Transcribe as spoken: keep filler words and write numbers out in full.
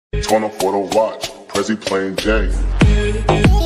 Turn up for the watch, Prezi playing J.